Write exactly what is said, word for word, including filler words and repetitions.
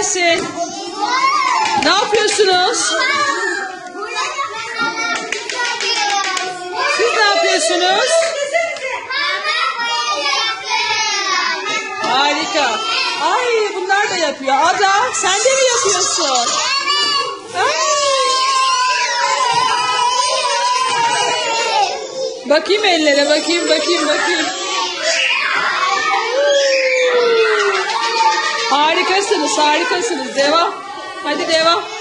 gelsin. Ne yapıyorsunuz? Siz ne yapıyorsunuz? Harika. Ay bunlar da yapıyor. Ada sen de mi yapıyorsun? Ay. Bakayım ellere, bakayım, bakayım, bakayım. Harikasınız, harikasınız. Devam. Hadi devam.